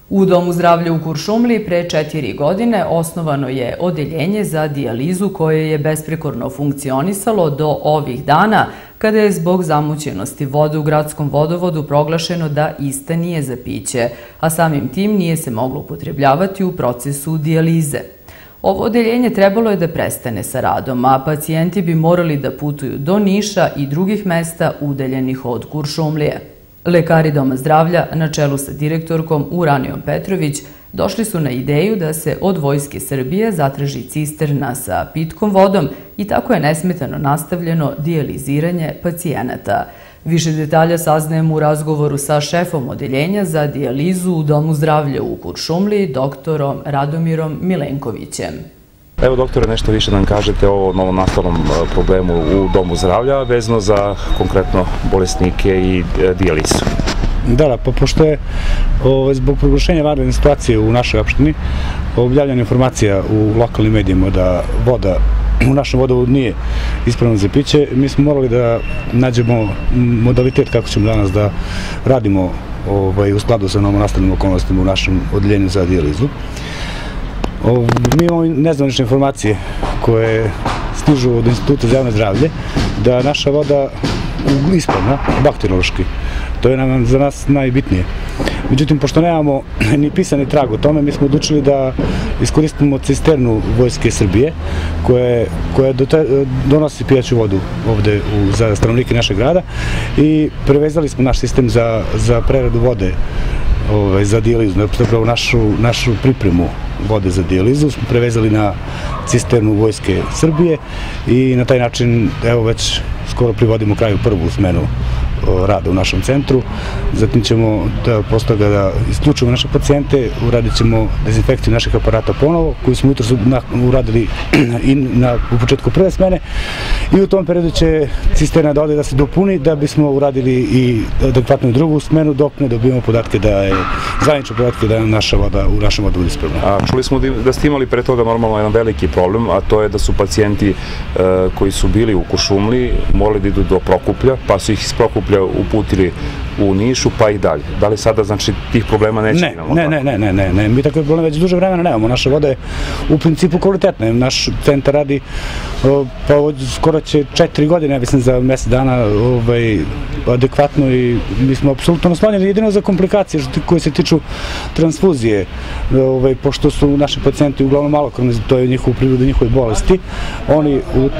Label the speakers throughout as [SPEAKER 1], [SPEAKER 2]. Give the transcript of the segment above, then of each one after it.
[SPEAKER 1] U Domu zdravlja u Kuršumliji pre 4 godine osnovano je odeljenje za dijalizu koje je besprekorno funkcionisalo do ovih dana, kada je zbog zamućenosti vode u gradskom vodovodu proglašeno da ista nije za piće, a samim tim nije se moglo upotrebljavati u procesu dijalize. Ovo odeljenje trebalo je da prestane sa radom, a pacijenti bi morali da putuju do Niša i drugih mesta udaljenih od Kuršumlije. Lekari Doma zdravlja, na čelu sa direktorkom Uranijom Petrović, došli su na ideju da se od Vojske Srbije zatraži cisterna sa pitkom vodom i tako je nesmetano nastavljeno dijaliziranje pacijenata. Više detalja saznajemo u razgovoru sa šefom odeljenja za dijalizu u Domu zdravlja u Kuršumliji, doktorom Radomirom Milenkovićem.
[SPEAKER 2] Evo, doktore, nešto više nam kažete o novonastalom problemu u Domu zdravlja vezano za konkretno bolesnike i dijalizu.
[SPEAKER 3] Da, pa pošto je zbog proglašenja vanredne situacije u našoj opštini objavljena informacija u lokalnim medijima da voda u našem vodovodu nije ispravna za piće, mi smo morali da nađemo modalitet kako ćemo danas da radimo u skladu sa novonastalim okolnostima u našem odeljenju za dijalizu. Mi imamo nezvanične informacije koje stižu od Instituta za javno zdravlje da naša voda ispravna, bakteriološki. To je nam za nas najbitnije. Međutim, pošto nemamo ni pisani trag o tome, mi smo odlučili da iskoristimo cisternu Vojske Srbije koja donosi pijaću vodu ovde za stanovnike našeg grada i prevezali smo naš sistem za preradu vode za dijalizu, zapravo našu pripremu vode za dijalizu smo prevezali na cisternu Vojske Srbije i na taj način, evo, već skoro privodimo kraju prvu smenu rada u našem centru. Zatim ćemo posle toga da isključimo naše pacijente, uradit ćemo dezinfekciju naših aparata ponovo, koju smo jutro uradili i u početku prve smene, i u tom periodu će cisterna da ode da se dopuni da bismo uradili i adekvatnu drugu smenu dok ne dobijemo podatke zvanične podatke da je naša voda u našem vodovodu ispravna.
[SPEAKER 2] A čuli smo da ste imali pre toga normalno jedan veliki problem, a to je da su pacijenti koji su bili u Kuršumliji morali da idu do Prokuplja, pa su ih iz Prokuplja uputili u Nišu, pa i dalje. Da li sada, znači, tih problema neće imamo?
[SPEAKER 3] Ne, mi takve probleme već duže vremena nemamo. Naša voda je u principu kvalitetna. Naš centar radi skoro će 4 godine, ja mislim, za mjesec dana adekvatno i mi smo apsolutno naslonjeni jedino za komplikacije koje se tiču transfuzije, pošto su naši pacijenti uglavnom malokrvni, to je njihov priroda i njihove bolesti. Oni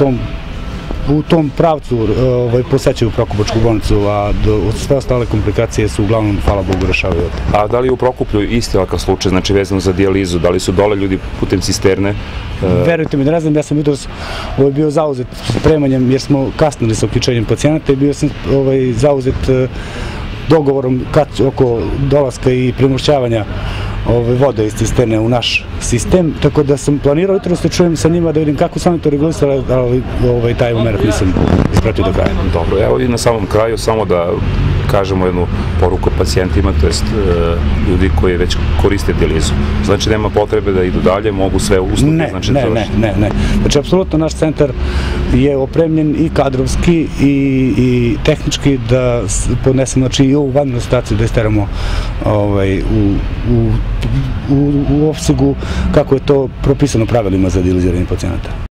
[SPEAKER 3] u tom pravcu posećaju Prokupačku bolnicu, a sve ostale komplikacije su uglavnom, hvala Bogu, rešavaju ovde.
[SPEAKER 2] A da li je u Prokuplju isti ovakav slučaj, znači vezano za dijalizu, da li su dole ljudi putem cisterne?
[SPEAKER 3] Verujte mi da ne znam, ja sam jutros bio zauzet spremanjem jer smo kasnili sa uključenjem pacijenata i bio sam zauzet dogovorom oko dolaska i premošćavanja vode iz cisterne u naš sistem, tako da sam planirao jutro da se čujem sa njima da vidim kako su oni to regulisali, ali taj moment nisam ispratio do kraja.
[SPEAKER 2] Dobro, evo i na samom kraju samo da kažemo jednu poruku pacijentima, to jest ljudi koji već koriste dijalizu. Znači, nema potrebe da idu dalje, mogu sve usluge.
[SPEAKER 3] Ne. Znači, apsolutno naš centar je opremljen i kadrovski i tehnički da podnesemo, znači, i ovu vanrednu situaciju da isteramo u opsegu kako je to propisano pravilima za dijaliziranje pacijenata.